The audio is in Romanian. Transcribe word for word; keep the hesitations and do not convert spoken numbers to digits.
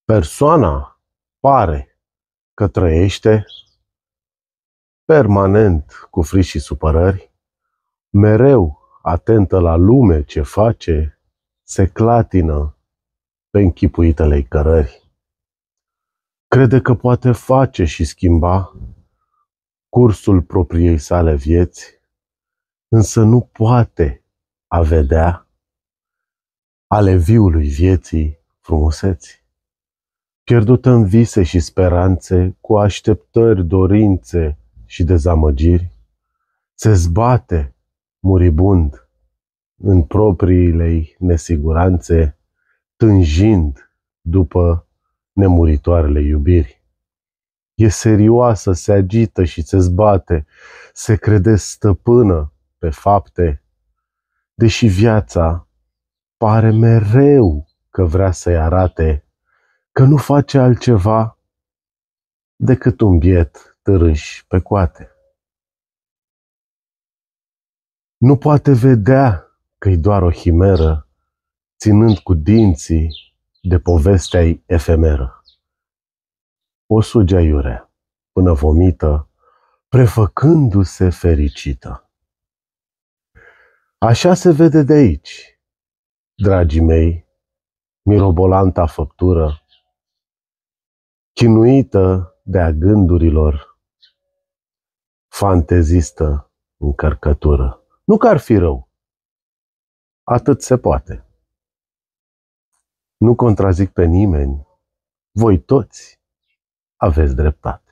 Persoana pare că trăiește permanent cu frici și supărări, mereu atentă la lume ce face, se clatină pe închipuitele-i cărări. Crede că poate face și schimba cursul propriei sale vieți, însă nu poate a vedea ale viului vieții frumuseți. Pierdută în vise și speranțe, cu așteptări, dorințe și dezamăgiri, se zbate muribund în propriile nesiguranțe, tânjind după nemuritoarele iubiri. E serioasă, se agită și se zbate, se crede stăpână pe fapte, deși viața pare mereu că vrea să-i arate că nu face altceva decât un biet târâș pe coate. Nu poate vedea că-i doar o himeră, ținând cu dinții de povestea-i efemeră. O suge aiurea până vomită, prefăcându-se fericită. Așa se vede de aici, dragii mei, mirobolanta făptură, chinuită de-a gândurilor, fantezistă încărcătură. Nu că ar fi rău, atât se poate. Nu contrazic pe nimeni, voi toți aveți dreptate.